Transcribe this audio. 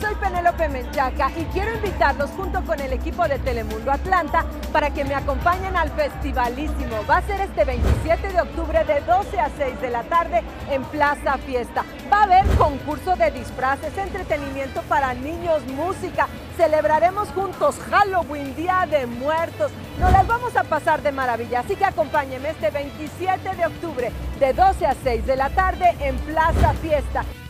soy Penélope Menchaca y quiero invitarlos junto con el equipo de Telemundo Atlanta para que me acompañen al Festivalísimo. Va a ser este 27 de octubre de 12 a 6 de la tarde en Plaza Fiesta. Va a haber concurso de disfraces, entretenimiento para niños, música. Celebraremos juntos Halloween, Día de Muertos. Nos las vamos a pasar de maravilla, así que acompáñenme este 27 de octubre de 12 a 6 de la tarde en Plaza Fiesta.